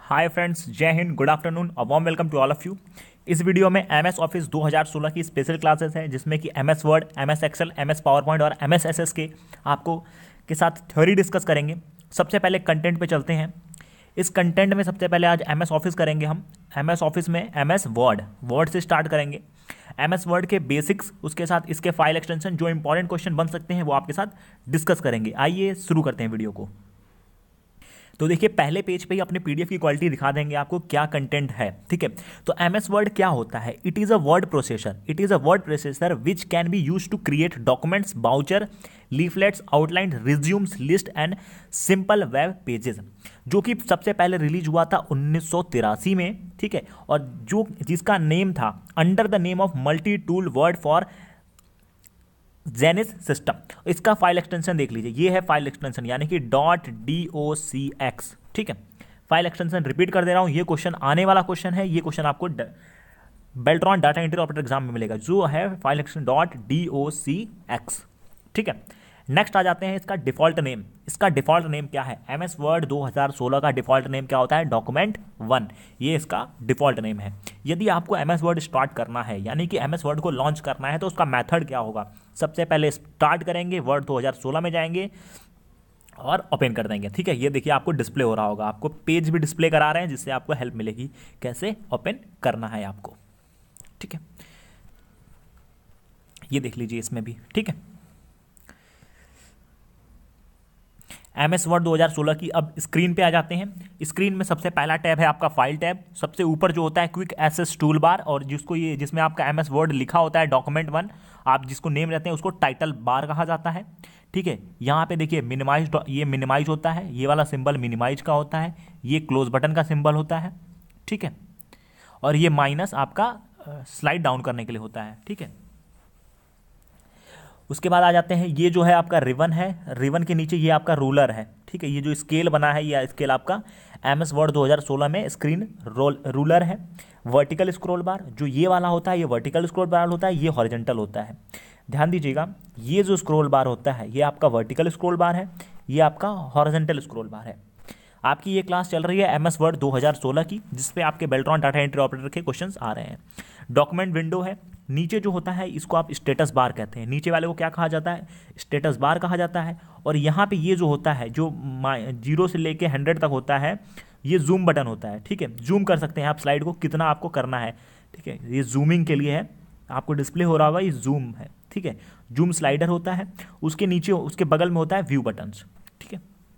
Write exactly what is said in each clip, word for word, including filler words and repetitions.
हाय friends, जय हिंद, good afternoon और warm welcome to all of you. इस वीडियो में एम एस ऑफिस दो हज़ार सोलह की स्पेशल क्लासेस है, जिसमें कि M S Word, M S Excel, M S PowerPoint और एम एस एस एस के आपको के साथ थ्योरी डिस्कस करेंगे। सबसे पहले कंटेंट पे चलते हैं। इस कंटेंट में सबसे पहले आज एम एस ऑफिस करेंगे हम। एम एस ऑफिस में एम एस वर्ड वर्ड से स्टार्ट करेंगे। एम एस वर्ड के बेसिक्स, उसके साथ इसके फाइल एक्सटेंशन, जो इंपॉर्टेंट क्वेश्चन बन सकते हैं वो आपके साथ डिस्कस करेंगे। आइए शुरू करते हैं वीडियो को। तो देखिए, पहले पेज पे ही अपने पीडीएफ की क्वालिटी दिखा देंगे आपको क्या कंटेंट है। ठीक है, तो एमएस वर्ड क्या होता है? It is a word processor it is a word processor which can be use to create documents, brochure, leaflets, outline, resumes, list and simple web pages, जो कि सबसे पहले रिलीज हुआ था उन्नीस सौ तिरासी में। ठीक है, और जो जिसका नेम था under the name of multi tool word for Xenix system. इसका फाइल एक्सटेंशन देख लीजिए, ये है फाइल एक्सटेंशन, यानी कि dot D O C X. ठीक है, फाइल एक्सटेंशन रिपीट कर दे रहा हूं, ये क्वेश्चन आने वाला क्वेश्चन है। ये क्वेश्चन आपको Beltron data entry operator exam में मिलेगा, जो है file extension dot D O C X. ठीक है, नेक्स्ट आ जाते हैं इसका डिफॉल्ट नेम। इसका डिफॉल्ट नेम क्या है? एम एस वर्ड दो हज़ार सोलह का डिफॉल्ट नेम क्या होता है? Document one. ये इसका डिफॉल्ट नेम है। यदि आपको एम एस वर्ड स्टार्ट करना है, यानी कि एम एस वर्ड को लॉन्च करना है, तो उसका मेथड क्या होगा? सबसे पहले स्टार्ट करेंगे, वर्ड दो हज़ार सोलह में जाएंगे और ओपन कर देंगे। ठीक है, ये देखिए आपको डिस्प्ले हो रहा होगा, आपको पेज भी डिस्प्ले करा रहे हैं, जिससे आपको हेल्प मिलेगी कैसे ओपन करना है आपको। ठीक है, ये देख लीजिए इसमें भी। ठीक है, एम एस वर्ड दो हज़ार सोलह की अब स्क्रीन पे आ जाते हैं। स्क्रीन में सबसे पहला टैब है आपका फाइल टैब। सबसे ऊपर जो होता है क्विक एक्सेस टूल बार, और जिसको ये जिसमें आपका एम एस वर्ड लिखा होता है डॉक्यूमेंट वन, आप जिसको नेम रहते हैं उसको टाइटल बार कहा जाता है। ठीक है, यहाँ पे देखिए मिनिमाइज, ये मिनिमाइज होता है, ये वाला सिंबल मिनिमाइज का होता है, ये क्लोज बटन का सिंबल होता है। ठीक है, और ये माइनस आपका स्लाइड डाउन करने के लिए होता है। ठीक है, उसके बाद आ जाते हैं, ये जो है आपका रिवन है, रिवन के नीचे ये आपका रूलर है। ठीक है, ये जो स्केल बना है, ये स्केल आपका एम एस वर्ड दो हज़ार सोलह में स्क्रीन रोल रूलर है। वर्टिकल स्क्रॉल बार जो ये वाला होता है, ये वर्टिकल स्क्रॉल बार होता है, ये हॉरिजॉन्टल होता है। ध्यान दीजिएगा, ये जो स्क्रॉल बार होता है ये आपका वर्टिकल स्क्रॉल बार है, ये आपका हॉरिजॉन्टल स्क्रॉल बार है। आपकी ये क्लास चल रही है एम एस वर्ड दो हज़ार सोलह की, जिसपे आपके बेल्ट्रॉन डाटा एंट्री ऑपरेटर के क्वेश्चंस आ रहे हैं। डॉक्यूमेंट विंडो है, नीचे जो होता है इसको आप स्टेटस बार कहते हैं। नीचे वाले को क्या कहा जाता है? स्टेटस बार कहा जाता है। और यहाँ पे ये जो होता है, जो जीरो से लेके हंड्रेड तक होता है, ये जूम बटन होता है। ठीक है, जूम कर सकते हैं आप स्लाइड को, कितना आपको करना है। ठीक है, ये जूमिंग के लिए है, आपको डिस्प्ले हो रहा होगा, ये जूम है। ठीक है, जूम स्लाइडर होता है। उसके नीचे, उसके बगल में होता है व्यू बटन्स। ठीक है,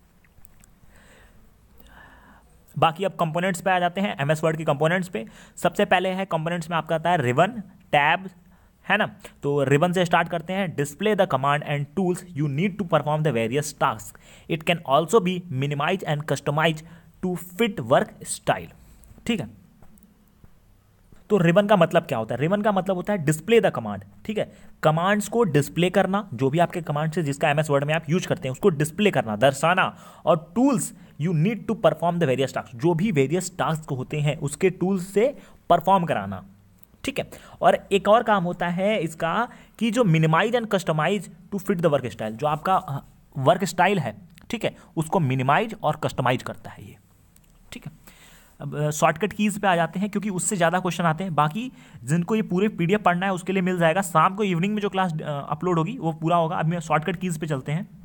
बाकी अब कंपोनेंट्स पे आ जाते हैं। एम एस वर्ड के कंपोनेंट्स पे सबसे पहले है कंपोनेंट्स में आपका आता है रिबन, टैब, है ना। तो रिबन से स्टार्ट करते हैं। Display the command and tools you need to perform the various task. It can also be minimise and customise to fit work style. ठीक है, तो रिबन का मतलब क्या होता है? रिबन का मतलब होता है डिस्प्ले द कमांड। ठीक है, कमांड्स को डिस्प्ले करना, जो भी आपके कमांड्स है जिसका एमएस वर्ड में आप यूज करते हैं उसको डिस्प्ले करना, दर्शाना। और tools you need to perform the various task, जो भी वेरियस टास्क होते हैं उसके टूल्स से परफॉर्म कराना। ठीक है, और एक और काम होता है इसका कि जो minimise and customise to fit the work style, जो आपका वर्क स्टाइल है, ठीक है, उसको मिनिमाइज और कस्टमाइज करता है ये। ठीक है, अब शॉर्टकट कीज़ पे आ जाते हैं, क्योंकि उससे ज़्यादा क्वेश्चन आते हैं। बाकी जिनको ये पूरे पीडीएफ पढ़ना है उसके लिए मिल जाएगा, शाम को इवनिंग में जो क्लास अपलोड होगी वो पूरा होगा। अब शॉर्टकट कीज़ पे चलते हैं।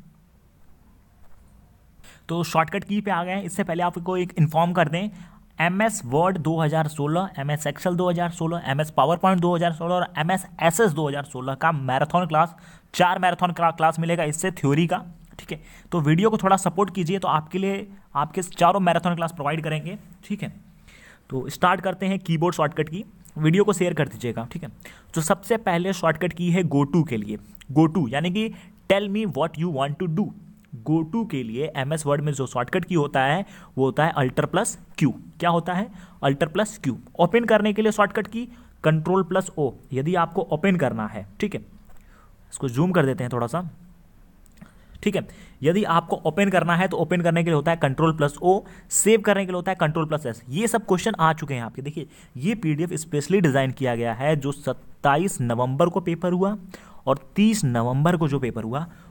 तो शॉर्टकट की पे आ गए हैं। इससे पहले आपको एक इन्फॉर्म कर दें, एम एस वर्ड दो हज़ार सोलह, एम एस एक्सेल दो हज़ार सोलह, एम एस पावर पॉइंट दो हज़ार सोलह और एम एस एस एस दो हज़ार सोलह का मैराथन क्लास, चार मैराथन क्लास मिलेगा इससे थ्योरी का। ठीक है, तो वीडियो को थोड़ा सपोर्ट कीजिए, तो आपके लिए आपके चारों मैराथन क्लास प्रोवाइड करेंगे। ठीक है, तो स्टार्ट करते हैं कीबोर्ड शॉर्टकट की। वीडियो को शेयर कर दीजिएगा। ठीक है, तो सबसे पहले शॉर्टकट की है गो टू के लिए। गो टू यानी कि tell me what you want to do. Go to के लिए एम एस वर्ड में जो शॉर्टकट की होता है वो होता है अल्टर प्लस क्यू। क्या होता है? Alter plus Q. ओपन करने के लिए shortcut key control plus O, यदि आपको ओपन करना है। ठीक है, इसको जूम कर देते हैं थोड़ा सा। ठीक है, यदि आपको ओपन करना है तो ओपन करने के लिए होता है कंट्रोल प्लस ओ, सेव करने के लिए होता है कंट्रोल प्लस एस। ये सब क्वेश्चन आ चुके हैं आपके। देखिए, ये पीडीएफ स्पेशली डिजाइन किया गया है, जो सत्ताईस नवंबर को पेपर हुआ और तीस नवंबर को जो पेपर हुआ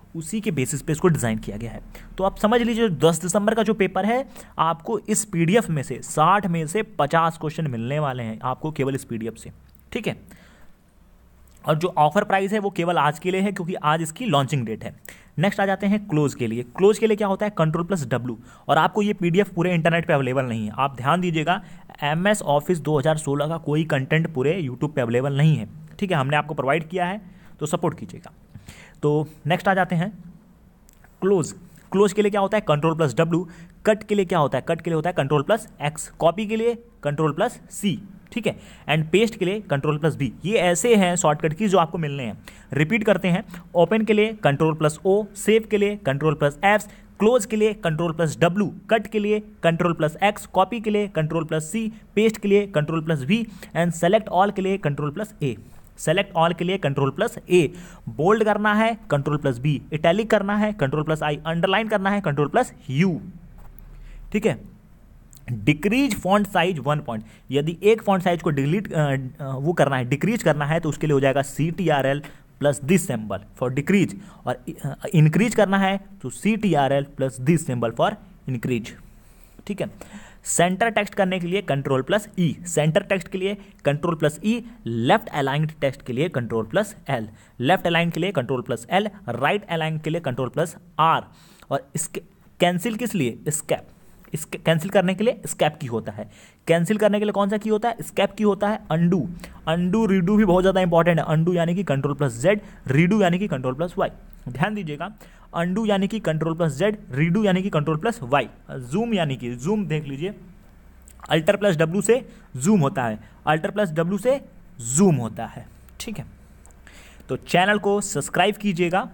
उसी के बेसिस पे इसको डिज़ाइन किया गया है। तो आप समझ लीजिए दस दिसंबर का जो पेपर है, आपको इस पीडीएफ में से साठ में से पचास क्वेश्चन मिलने वाले हैं आपको केवल इस पीडीएफ से, ठीक है। और जो ऑफर प्राइस है वो केवल आज के लिए है, क्योंकि आज इसकी लॉन्चिंग डेट है। नेक्स्ट आ जाते हैं क्लोज के लिए। क्लोज के लिए क्या होता है, कंट्रोल प्लस डब्ल्यू। और आपको ये पीडीएफ पूरे इंटरनेट पे अवेलेबल नहीं है, आप ध्यान दीजिएगा। एम एस ऑफिस दो हज़ार सोलह का कोई कंटेंट पूरे यूट्यूब पे अवेलेबल नहीं है, ठीक है। हमने आपको प्रोवाइड किया है, तो सपोर्ट कीजिएगा। तो नेक्स्ट आ जाते हैं क्लोज। क्लोज के लिए क्या होता है, कंट्रोल प्लस डब्ल्यू। कट के लिए क्या होता है, कट के लिए होता है कंट्रोल प्लस एक्स। कॉपी के लिए कंट्रोल प्लस सी, ठीक है। एंड पेस्ट के लिए कंट्रोल प्लस बी। ये ऐसे हैं शॉर्टकट की जो आपको मिलने हैं। रिपीट करते हैं, ओपन के लिए कंट्रोल प्लस ओ, सेव के लिए कंट्रोल प्लस एफ, क्लोज के लिए कंट्रोल प्लस डब्ल्यू, कट के लिए कंट्रोल प्लस एक्स, कॉपी के लिए कंट्रोल प्लस सी, पेस्ट के लिए control plus V, and select all के लिए control plus A. Select all के लिए कंट्रोल प्लस ए, बोल्ड करना है कंट्रोल प्लस बी, इटैलिक करना है कंट्रोल प्लस आई, अंडरलाइन करना है कंट्रोल प्लस यू, ठीक है। Decrease font size one point. यदि एक फॉन्ट साइज को डिलीट वो करना है, डिक्रीज करना है, तो उसके लिए हो जाएगा C T R L plus this symbol for decrease. और इंक्रीज करना है तो C T R L plus this symbol for increase, ठीक है। सेंटर टेक्स्ट करने के लिए control plus E, centre text के लिए control plus E, left aligned text के लिए control plus L, left align के लिए control plus L, right align के लिए कंट्रोल प्लस आर। और इसके कैंसिल किस लिए, स्कैप। इसके कैंसिल करने के लिए स्कैप की होता है। कैंसिल करने के लिए कौन सा की होता है, स्कैप की होता है। अंडू, अंडू रीडू भी बहुत ज़्यादा इंपॉर्टेंट है। अंडू यानी कि कंट्रोल प्लस जेड, रीडू यानी कि कंट्रोल प्लस वाई। ध्यान दीजिएगा, अंडू यानी कि कंट्रोल प्लस जेड, रीडू यानी कि कंट्रोल प्लस वाई। जूम यानी कि जूम देख लीजिए, अल्टर प्लस डब्ल्यू से जूम होता है, अल्टर प्लस डब्ल्यू से जूम होता है, ठीक है। तो चैनल को सब्सक्राइब कीजिएगा।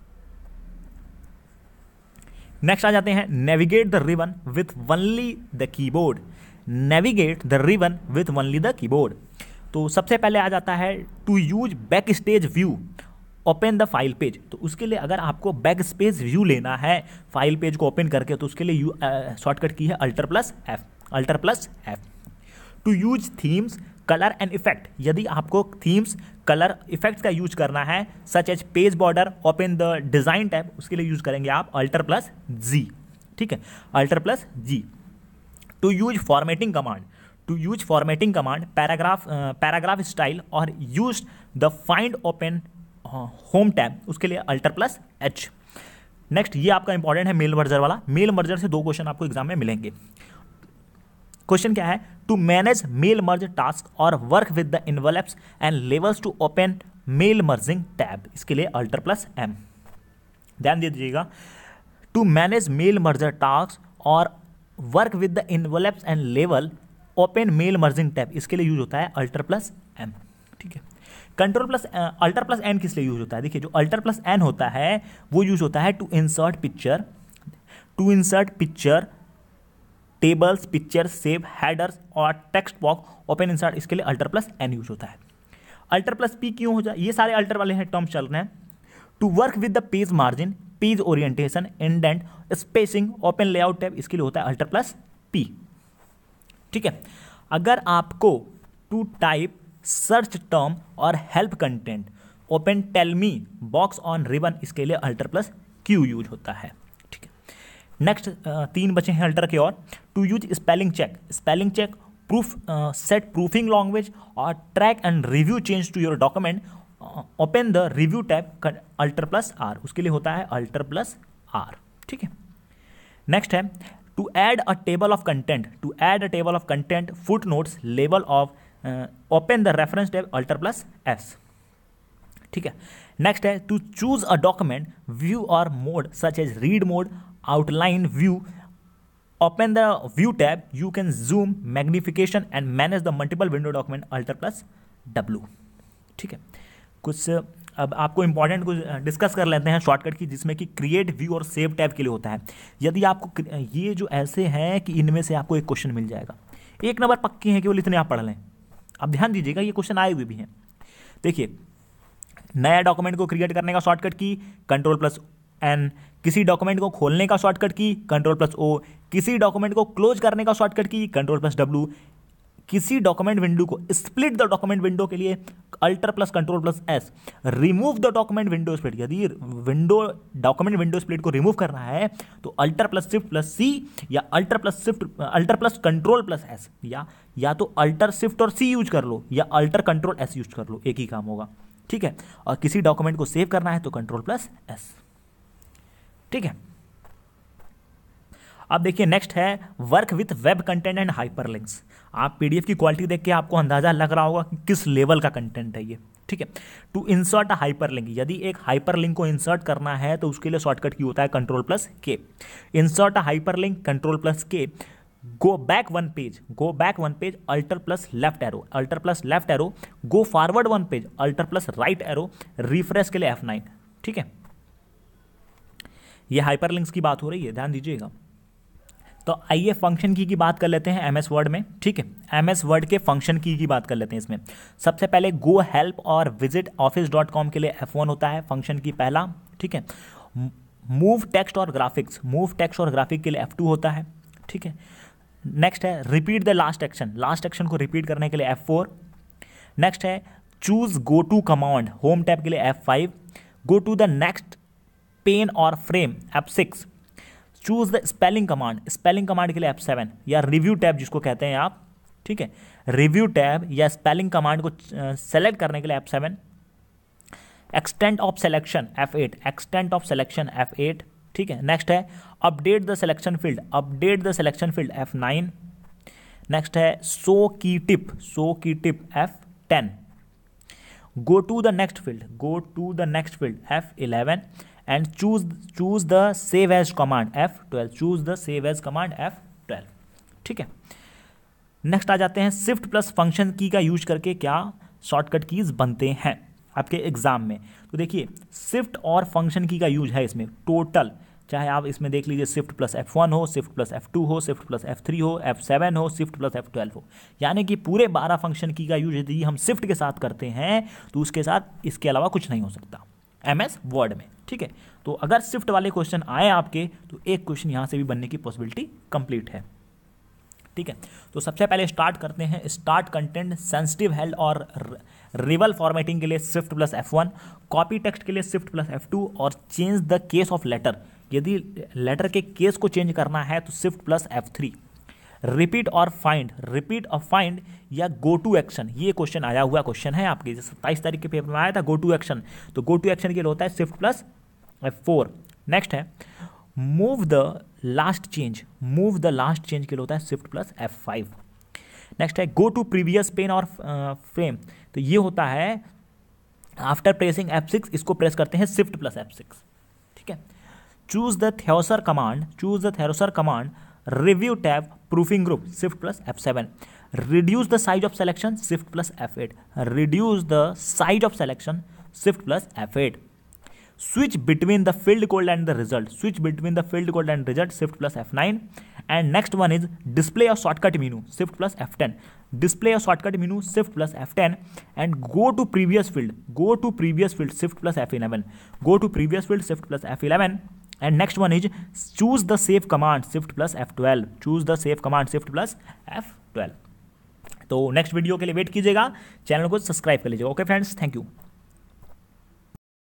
नेक्स्ट आ जाते हैं navigate the ribbon with only the keyboard. Navigate the ribbon with only the keyboard. तो सबसे पहले आ जाता है to use backstage view open the file page. तो उसके लिए अगर आपको बैक स्पेस व्यू लेना है फाइल पेज को ओपन करके, तो उसके लिए शॉर्टकट की है alter plus F, alter plus F. To use themes colour and effect. यदि आपको थीम्स कलर इफेक्ट्स का यूज करना है, such as page border, open the design tab, उसके लिए यूज करेंगे आप अल्टर प्लस जी, ठीक है, alter plus G. To use formatting command, to use formatting command paragraph paragraph style और use the find open home tab, उसके लिए alter plus H. Next ये आपका इंपॉर्टेंट है मेल मर्जर वाला। मेल मर्जर से दो क्वेश्चन आपको एग्जाम में मिलेंगे। क्वेश्चन क्या है, to manage mail merge task और work with the envelopes and levels to open mail merging tab, इसके लिए अल्टर प्लस एम। ध्यान दे दीजिएगा, to manage mail merger task और work with the envelopes and level open mail merging tab, इसके लिए use होता है अल्टर प्लस एम, ठीक है। Control plus alter plus N किस लिए यूज होता है, देखिए जो अल्टर प्लस एन होता है वो यूज होता है to insert picture, to insert picture tables, picture, save, headers और टेक्स्ट बॉक्स, ओपन इंसर्ट, इसके लिए अल्टर प्लस एन यूज होता है। अल्टर प्लस पी क्यों हो जाए, ये सारे अल्टर वाले हैं टर्म्स चल रहे हैं। To work with the page margin, page orientation, indent, spacing, open layout tab, इसके लिए होता है अल्टर प्लस पी, ठीक है। अगर आपको टू टाइप सर्च टर्म और help content, open tell me box on ribbon, इसके लिए अल्टर प्लस क्यू यूज होता है, ठीक है। नेक्स्ट तीन बचे हैं अल्टर के और। To use spelling check, spelling check, proof set proofing language और track and review change to your document, open the review tab, alter plus R, उसके लिए होता है अल्टर प्लस आर, ठीक है। नेक्स्ट है to add a table of content, to add a table of content, footnotes, level of, open the reference tab, alter plus S, ठीक है। Next है to choose a document, view और mode such as read mode, outline view, open the view tab, you can zoom, magnification and manage the multiple window document, alter plus W, ठीक है। कुछ अब आपको important कुछ discuss कर लेते हैं शॉर्टकट की, जिसमें कि क्रिएट व्यू और सेव टैब के लिए होता है। यदि आपको ये जो ऐसे हैं कि इनमें से आपको एक क्वेश्चन मिल जाएगा, एक नंबर पक्के हैं, केवल इतने आप पढ़ लें। अब ध्यान दीजिएगा, ये क्वेश्चन आए हुए भी हैं। देखिए, नया डॉक्यूमेंट को क्रिएट करने का shortcut key control plus N, किसी डॉक्यूमेंट को खोलने का shortcut key control plus O, किसी डॉक्यूमेंट को क्लोज करने का shortcut key control plus W, किसी डॉक्यूमेंट विंडो को स्प्लिट द डॉक्यूमेंट विंडो के लिए alter plus control plus S, remove the document window split, यदि विंडो डॉक्यूमेंट विंडो स्प्लिट को रिमूव करना है तो alter plus shift plus C या alter plus shift alter plus control plus S, या या तो अल्टर शिफ्ट और सी यूज कर लो या अल्टर कंट्रोल एस यूज कर लो, एक ही काम होगा, ठीक है। और किसी डॉक्यूमेंट को सेव करना है तो कंट्रोल प्लस एस, ठीक है। अब देखिए नेक्स्ट है work with web content and hyperlinks. आप पीडीएफ की क्वालिटी देख के आपको अंदाजा लग रहा होगा कि किस लेवल का कंटेंट है ये, ठीक है। टू इंसर्ट अ हाइपरलिंक, यदि एक हाइपरलिंक को इंसर्ट करना है तो उसके लिए शॉर्टकट की होता है control plus K. Insert a hyperlink control plus K, go back one page, go back one page alter plus left arrow, alter plus left arrow, go forward one page alter plus right arrow, refresh के लिए F nine, ठीक है। ये hyperlinks की बात हो रही है, ध्यान दीजिएगा। तो आइए फंक्शन की की बात कर लेते हैं एमएस वर्ड में, ठीक है। एमएस वर्ड के फंक्शन की की बात कर लेते हैं इसमें। सबसे पहले गो हेल्प और विजिट ऑफिस डॉट कॉम के लिए एफ वन होता है फंक्शन की पहला, ठीक है। मूव टेक्स्ट और ग्राफिक्स, मूव टेक्स्ट और ग्राफिक के लिए एफ टू होता है, ठीक है। नेक्स्ट है repeat the last action, last action को रिपीट करने के लिए एफ फोर। नेक्स्ट है choose go to command, home tab के लिए F five. Go to the next pane और frame F six. Choose the spelling command, spelling command के लिए एफ सेवन, या रिव्यू टैब जिसको कहते हैं आप, ठीक है। रिव्यू टैब या स्पेलिंग कमांड को सेलेक्ट uh, करने के लिए F seven. Extent of selection F eight, extent of selection F eight, ठीक है। नेक्स्ट है update the selection field, update the selection field F nine. Next है show key tip, show key tip F ten. Go to the next field, go to the next field F eleven. And choose choose the save as command F twelve, choose the save as command F twelve, ठीक है। Next आ जाते हैं shift plus function की का use करके क्या shortcut keys बनते हैं आपके एग्जाम में। तो देखिए शिफ्ट और फंक्शन की का यूज है इसमें टोटल, चाहे आप इसमें देख लीजिए शिफ्ट प्लस एफ वन हो, शिफ्ट प्लस एफ टू हो, शिफ्ट प्लस एफ थ्री हो, एफ सेवन हो, शिफ्ट प्लस एफ ट्वेल्व हो, यानी कि पूरे बारह फंक्शन की का यूज यदि हम शिफ्ट के साथ करते हैं तो उसके साथ इसके अलावा कुछ नहीं हो सकता एमएस वर्ड में, ठीक है। तो अगर शिफ्ट वाले क्वेश्चन आए आपके तो एक क्वेश्चन यहां से भी बनने की पॉसिबिलिटी कंप्लीट है, ठीक है। तो सबसे पहले स्टार्ट करते हैं, स्टार्ट कंटेंट सेंसिटिव हेल्ड और रिबल फॉर्मेटिंग के लिए shift plus F one, copy text के लिए शिफ्ट प्लस एफ टू, और change the case of letter, यदि लेटर के केस को चेंज करना है तो shift plus F three. Repeat और फाइंड, रिपीट और फाइंड या गो टू एक्शन, ये क्वेश्चन आया हुआ क्वेश्चन है आपके, जैसे सत्ताईस तारीख के पेपर में आया था गो टू एक्शन, तो गो टू एक्शन के लिए होता है shift plus F four. Next है move the last change, move the last change के लिए होता है shift plus F five. Next है गो टू प्रीवियस पेन और फ्रेम, तो ये होता है आफ्टर प्रेसिंग एफ सिक्स, इसको प्रेस करते हैं शिफ्ट प्लस एफ सिक्स, ठीक है। Choose the thesaurus command, choose the thesaurus command, review tab, proofing group shift plus F seven. Reduce the size of selection shift plus F eight, reduce the size of selection shift plus F eight. Switch between the field code and the result, switch between the field code and result shift plus F nine. And next one is display of shortcut menu shift plus F ten, display of shortcut menu shift plus F ten. And go to previous field, go to previous field shift plus F eleven, go to previous field shift plus F eleven. And next one is choose the save command shift plus F twelve, choose the save command shift plus F twelve. तो next video के लिए wait कीजिएगा, channel को subscribe कर लीजिएगा। Okay friends, thank you.